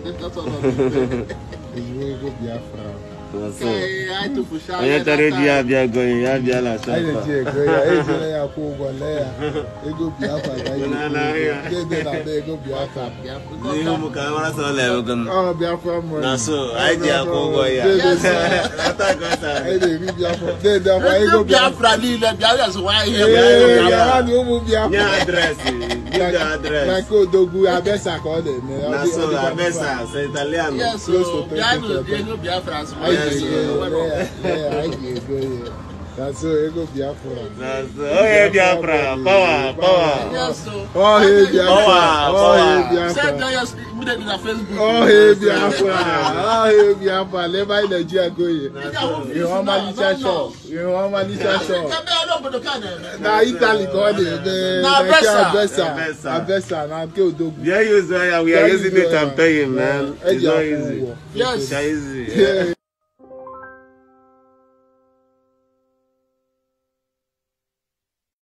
Ego Biafra. So, onye chọrọ eji ya bịa goyi ya bịa la shop. Anyị na-eji ego ya, ejire ya kwụ ụgwọ lee ya. Ego Biafra ka anyị na-ede na ego Biafra. N'ihu m ka mara sọ la ego m. Ọ Biafra mo. Na so, anyị ji akwụ ụgwọ ya. Anyị na-eri Biafra. Dede akwa ego Biafra niile Biafra so wa ihe ya ni ụmụ Biafra. Nye adreesị, give the address. Na ka Odogwu Abesa ka ọ na-eme. Na so, Abesa, c'est Italiano. Yes, so Biafra so. That's ego Biafra. That's oh Biafra, power. Yes, so. Oh Biafra. Oh Biafra. Send us immediately on Facebook. Oh Biafra. Oh Biafra. Never in Nigeria go here. You want Malisha shop. You want Malisha shop. Na Italy go there. Na Abesa. Na ke Odogwu. We are using it and paying, man. It's not easy. Yes. It's easy.